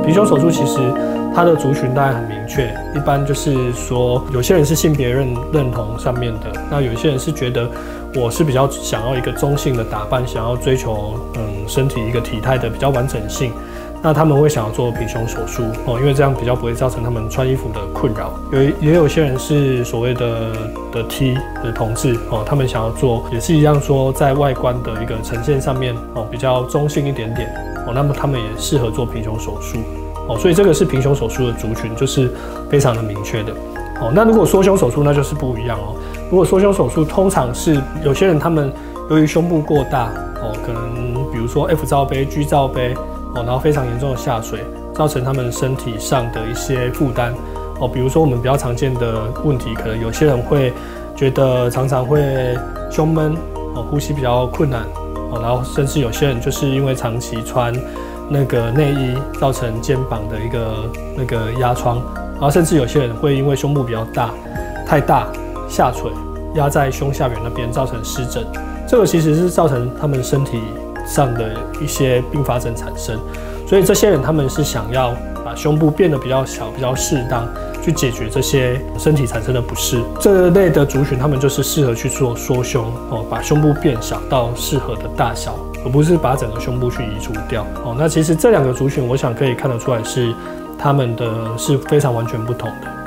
平胸手术其实它的族群当然很明确，一般就是说有些人是性别认同上面的，那有些人是觉得我是比较想要一个中性的打扮，想要追求身体一个体态的比较完整性。那他们会想要做平胸手术因为这样比较不会造成他们穿衣服的困扰。也有些人是所谓的 T 的同志他们想要做也是一样，说在外观的一个呈现上面比较中性一点点那么他们也适合做平胸手术所以这个是平胸手术的族群，就是非常的明确的那如果缩胸手术那就是不一样如果缩胸手术通常是有些人他们由于胸部过大可能比如说 F 罩杯、G 罩杯然后非常严重的下垂，造成他们身体上的一些负担比如说我们比较常见的问题，可能有些人会觉得常常会胸闷呼吸比较困难然后甚至有些人就是因为长期穿那个内衣，造成肩膀的一个那个压疮，然后甚至有些人会因为胸部比较大太大下垂压在胸下缘那边，造成湿疹。这个其实是造成他们身体上的一些并发症产生，所以这些人他们是想要把胸部变得比较小、比较适当，去解决这些身体产生的不适。这类的族群他们就是适合去做缩胸把胸部变小到适合的大小，而不是把整个胸部去移除掉那其实这两个族群，我想可以看得出来是他们的是非常完全不同的。